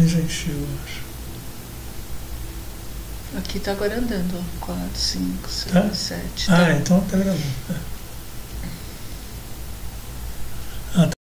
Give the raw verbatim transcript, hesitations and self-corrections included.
também já encheu, eu acho. Aqui tá agora andando, ó. quatro, cinco, seis, Tá? sete. Ah, Tá. então tá gravando. É.